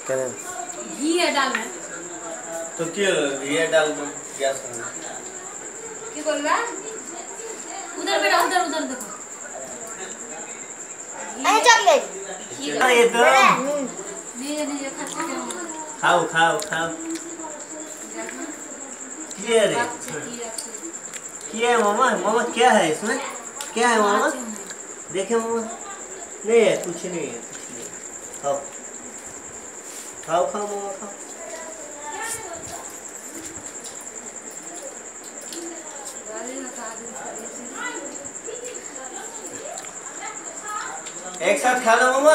क्या घी है डालना तो क्यों घी डाल दो गैस में क्या बोल रहा उधर बेटा उधर उधर देखो अरे चॉकलेट ये तो नहीं खाओ खाओ खाओ क्या रे क्या है मामा मामा क्या है इसमें क्या है मामा देखे मामा नहीं है कुछ नहीं है खाओ खाओ खाओ मामा खाओ एक साथ खा लो मामा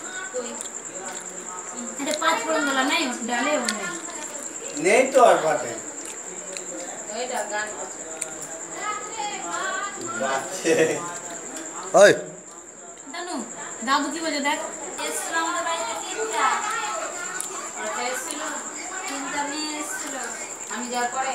अरे 5 फोड़न वाला नहीं डाले होंगे नहीं तो और बात है ओए दानू दादू की वजह देख আমি যাওয়ার পরে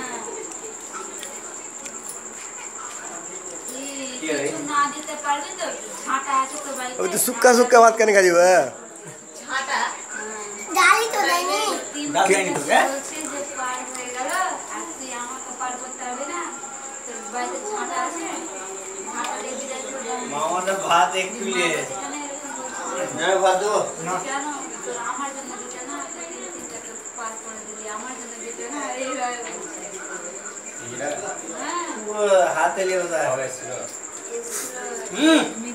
না দিতে পারবি তো ছাটা আছে তো ভাই अभी तो सुक्का सुक्का बात करने का जी है ছাটা गाली तो नहीं क्या नहीं तो क्या বলছি যে পার হয়ে গেল আর তুই আমাকে পার করতে হবে না তোর বাইরে ছাটা আছে ছাটা দিয়ে বিদায় করে দাও मामा ने भात एक किलो मैं भात दो কেন তো আমার জন্য দিতে না তিনটা পার করে দিলি আমার জন্য দিতে না এইভাবে वो हाथ ले होता है